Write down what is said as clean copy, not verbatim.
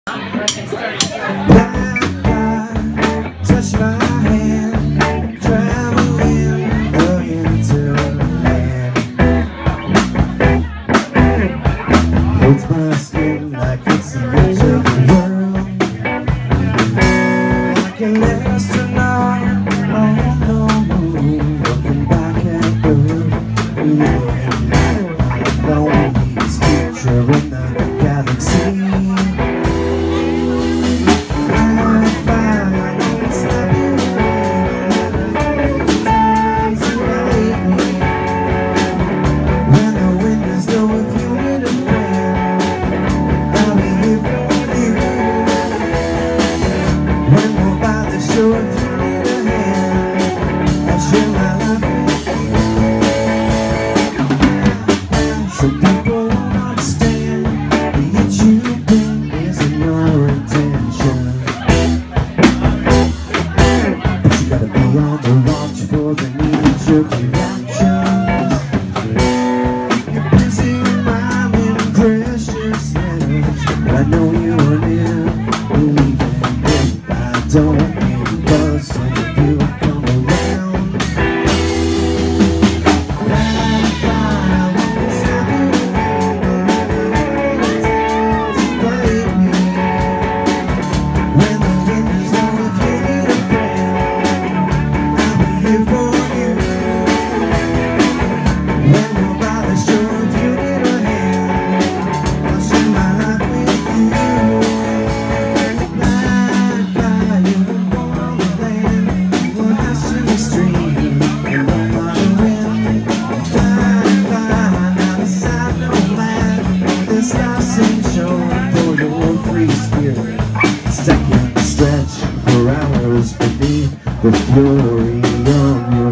Touch my hand, traveling the hinterland. Holds my skin like it's the edge of the world. Like an astronaut on the moon, looking back at Earth. The only creature in the galaxy. Some people won't understand, yet you think is in your intention. But you gotta be on the watch for the knee-jerk reactions. You're busy rhyming precious letters, but I know you are near believing if I don't give a buzz so that you come around. Second stretch for hours beneath the fury of your